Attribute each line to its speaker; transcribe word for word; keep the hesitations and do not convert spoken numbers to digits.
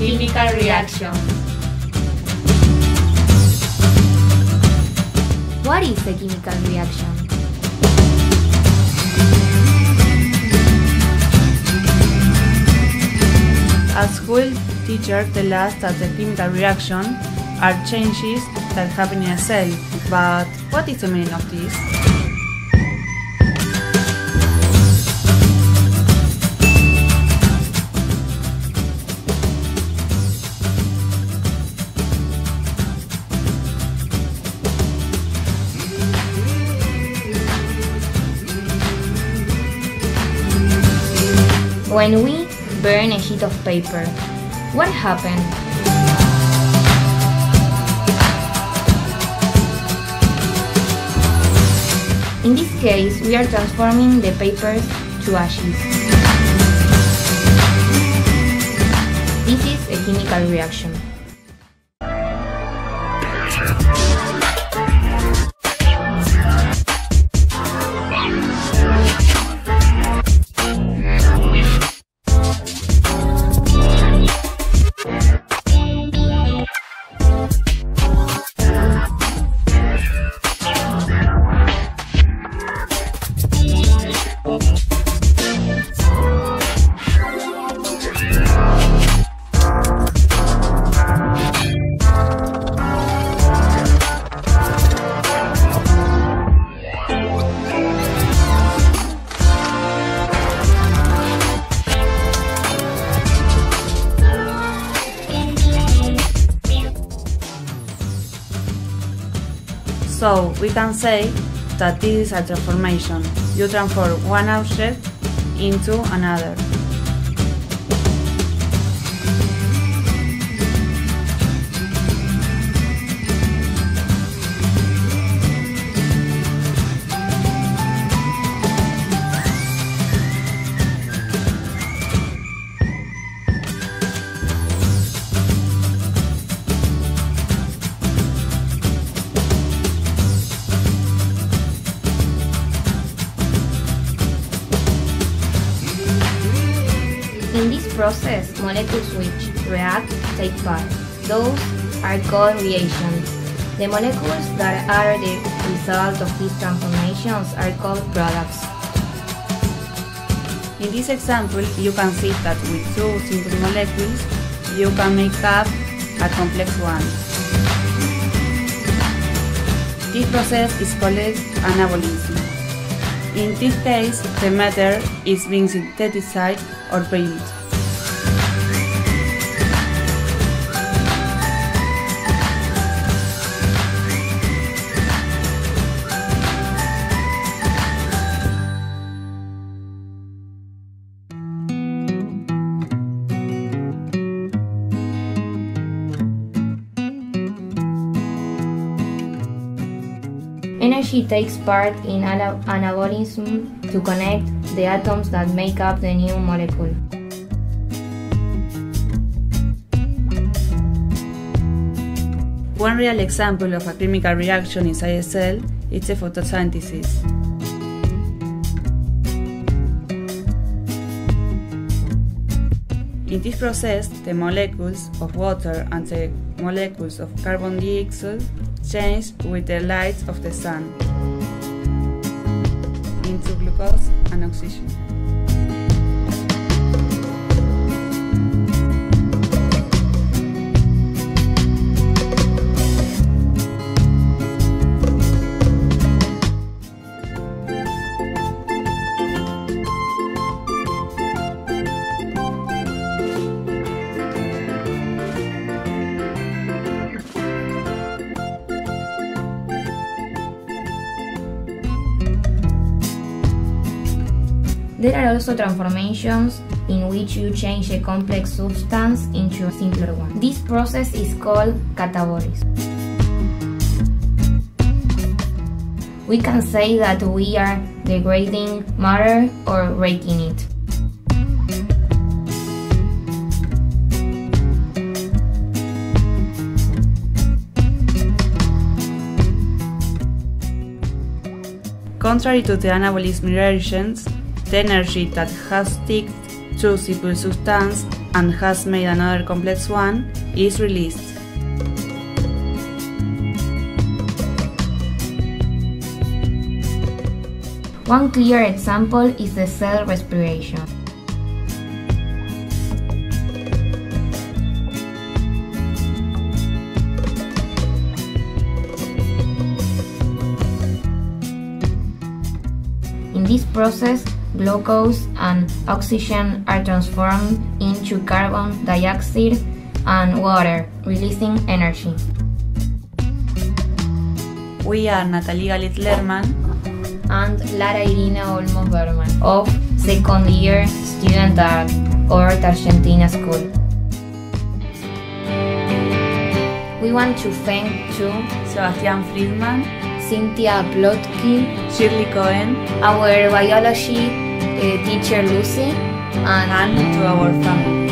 Speaker 1: chemical reaction.
Speaker 2: What is a chemical reaction?
Speaker 3: At school, teachers tell us that the chemical reaction are changes that happen in a cell, but what is the meaning of this?
Speaker 2: When we burn a sheet of paper, what happened? In this case, we are transforming the papers to ashes. This is a chemical reaction.
Speaker 3: So, we can say that this is a transformation. You transform one object into another.
Speaker 2: In this process, molecules which react take part. Those are called reagents. The molecules that are the result of these transformations are called products.
Speaker 3: In this example, you can see that with two simple molecules, you can make up a complex one. This process is called anabolism. In this case, the matter is being synthesized or built.
Speaker 2: Energy takes part in ana anabolism to connect the atoms that make up the new molecule.
Speaker 3: One real example of a chemical reaction inside a cell is the photosynthesis. In this process, the molecules of water and the molecules of carbon dioxide change with the light of the sun into glucose and oxygen.
Speaker 2: There are also transformations in which you change a complex substance into a simpler one. This process is called catabolism. We can say that we are degrading matter or breaking it.
Speaker 3: Contrary to the anabolism reactions, the energy that has ticked two simple substance and has made another complex one, is released.
Speaker 2: One clear example is the cell respiration. In this process, glucose and oxygen are transformed into carbon dioxide and water, releasing energy.
Speaker 3: We are Natalie Galit-Lerman
Speaker 2: and Lara Irina Olmos Berman of second year student at Hort Argentina School. We want to thank to
Speaker 3: Sebastian Friedman,
Speaker 2: Cynthia Plotkin,
Speaker 3: Shirley Cohen,
Speaker 2: our biology uh, teacher Lucy, and,
Speaker 3: and to our family.